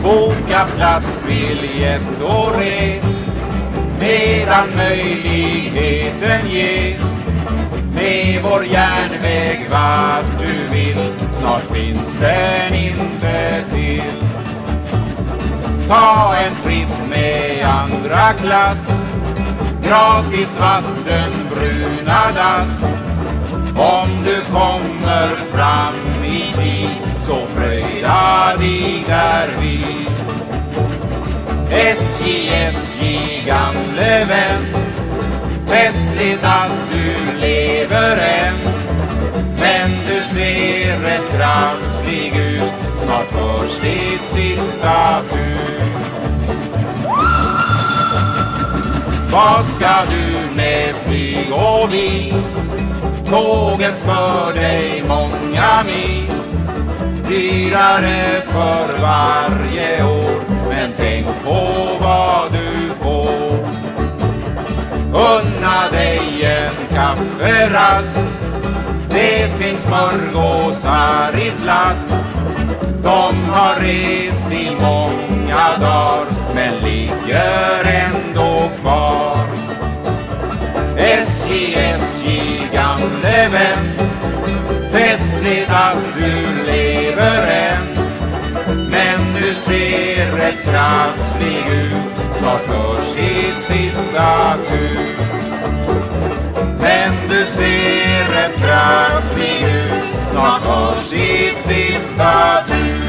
Boka plats, biljett och res medan möjligheten ges. Med vår järnväg vart du vill, snart finns den inte till. Ta en tripp med andra klass, gratis vatten, bruna dass. Om du kommer fram i tid, så fröjda dig där vid. SJ, SJ, gamle vän, festligt att du lever än. Men du ser rätt krasslig ut, snart hörs ditt sista tur. Vad ska du med flyg och bil? Tåget för dig många mil, dyrare för varje år. Men tänk på vad du får. Unna dig en kafferast, det finns smörgåsar i plast. De har rest i många dagar, men ligger ändå kvar. SJ, SJ, gamle vän, festligt att du lever än. Men du ser rätt krasslig ut, snart hörs ditt sista tur. Men du ser rätt krasslig ut, snart hörs ditt sista tur.